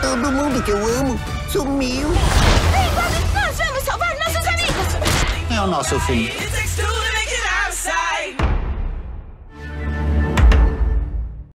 Todo mundo que eu amo sumiu. Ei, Bob, nós vamos salvar nossos amigos! É o nosso fim.